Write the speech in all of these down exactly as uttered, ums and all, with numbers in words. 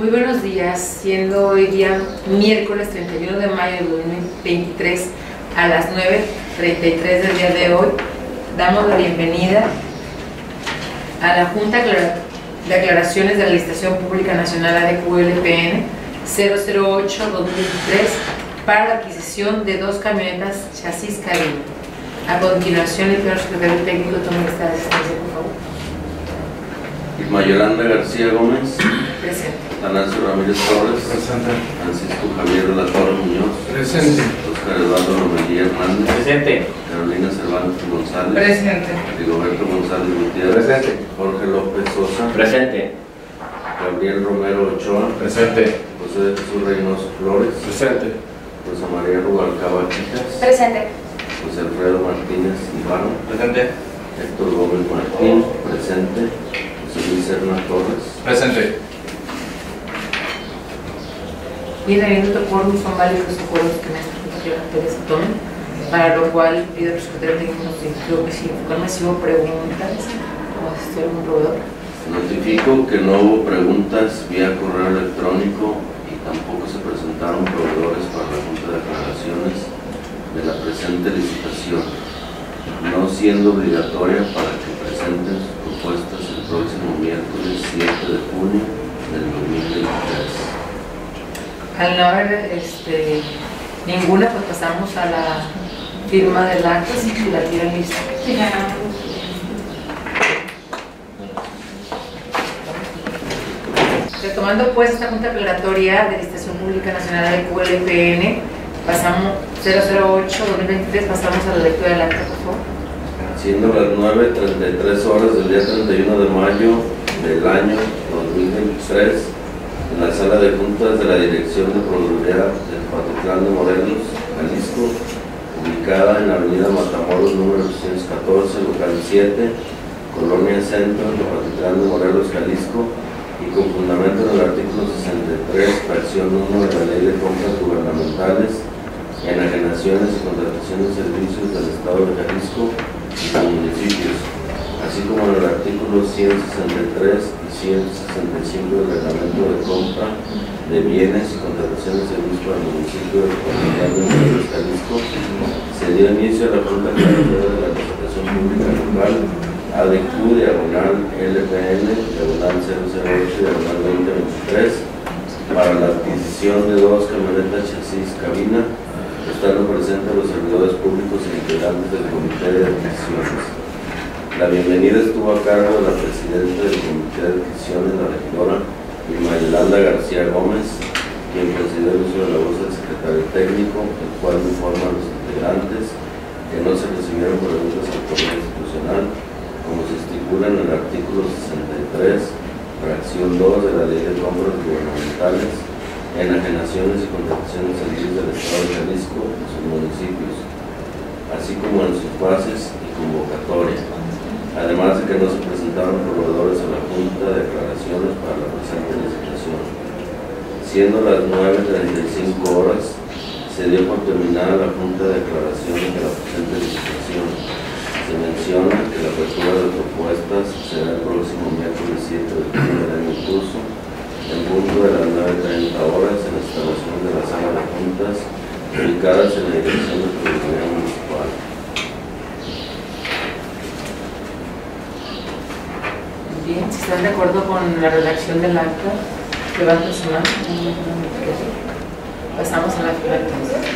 Muy buenos días, siendo hoy día miércoles treinta y uno de mayo de dos mil veintitrés a las nueve treinta y tres del día de hoy, damos la bienvenida a la Junta de Aclaraciones de la Licitación Pública Nacional A D Q L P N cero cero ocho guión dos mil veintitrés para la adquisición de dos camionetas chasis cabina. A continuación, el señor secretario técnico toma esta asistencia, por favor. Irma Yolanda García Gómez. Presente. Tanasio Ramírez Torres. Presente. Francisco Javier de la Torre Muñoz. Presente. Oscar Eduardo Romelía Hernández. Presente. Carolina Cervantes González. Presente. Rigoberto González Gutiérrez. Presente. Jorge López Sosa. Presente. Gabriel Romero Ochoa. Presente. José de Jesús Reynoso Flores. Presente. Rosa María Rubalcaba Quijas. Presente. José Alfredo Martínez Iván. Presente. Héctor Gómez Martín. Presente. José Luis Serna Torres. Presente. Bien, habiendo otro quórum, son válidos los acuerdos que en esta junta se tomen, para lo cual pido al secretario técnico nos indicó que si informe si hubo preguntas o asistió algún proveedor. Notifico que no hubo preguntas vía correo electrónico y tampoco se presentaron proveedores para la Junta de Aclaraciones de la presente licitación, no siendo obligatoria para que presenten sus propuestas el próximo miércoles siete de junio del dos mil veintitrés. Al no haber este, ninguna, pues pasamos a la firma del acta, si la tienen lista. Sí, ya. Retomando pues esta junta aclaratoria de Licitación Pública Nacional A D Q L P N, pasamos cero cero ocho guión dos mil veintitrés, pasamos a la lectura del acta, por favor. Siendo las nueve treinta y tres horas del día treinta y uno de mayo del año dos mil veintitrés, en la sala de juntas de la Dirección de Proveeduría del Patitlán de Morelos, Jalisco, ubicada en la avenida Matamoros número doscientos catorce, local siete, Colonia Centro, de Patitlán de Morelos, Jalisco, y con fundamento en el artículo sesenta y tres, fracción uno de la Ley de Compras Gubernamentales, enajenaciones y contrataciones de servicios del Estado de Jalisco y de municipios, así como en el artículo ciento sesenta y tres y ciento sesenta y cinco del Reglamento de Compra de Bienes y Contrataciones de Servicios para el municipio de Patitlán de Morelos, Jalisco, se dio inicio a la Junta Aclaratoria de la Contratación Pública Local A D Q diagonal L P N diagonal cero cero ocho diagonal veinte veintitrés para la adquisición de dos camionetas chasis cabina, estando presentes los servidores públicos e integrantes del Comité de Adquisiciones. La bienvenida estuvo a cargo de la presidenta del Comité de Adquisiciones, la regidora Irma Yolanda García Gómez, quien presidió el uso de la voz del secretario técnico, el cual informa a los integrantes que no se recibieron preguntas al correo institucional, como se estipula en el artículo sesenta y tres, fracción dos de la Ley de Compras Gubernamentales, enajenaciones y contrataciones de servicios del Estado de Jalisco y sus municipios, así como en sus bases y convocatoria, además de que no se presentaron proveedores a la Junta de Aclaraciones para la presente licitación. Siendo las nueve treinta y cinco horas, se dio por terminada la Junta de Aclaraciones de la presente licitación. Se menciona que la apertura de propuestas será el próximo miércoles siete de junio del año en curso, en punto de las nueve treinta horas, en la instalación de la sala de juntas, ubicadas en la Dirección de Proveeduría Municipal. Bien, si están de acuerdo con la redacción del acta, levanten su mano. Pasamos a la firma entonces.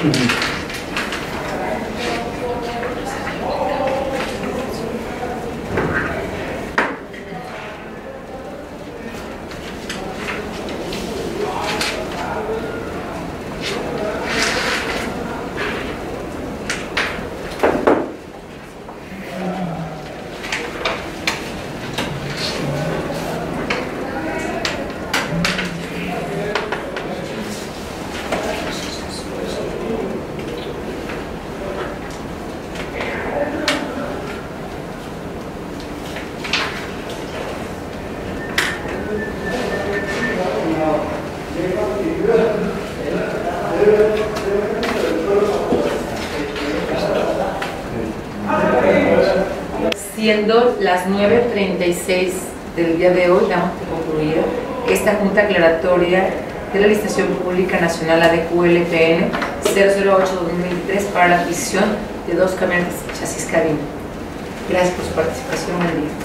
Siendo las nueve treinta y seis del día de hoy, damos por concluida esta Junta Aclaratoria de la Licitación Pública Nacional A D Q L P N cero cero ocho dos mil veintitrés para la adquisición de dos camiones chasis cabina. Gracias por su participación. Buen día.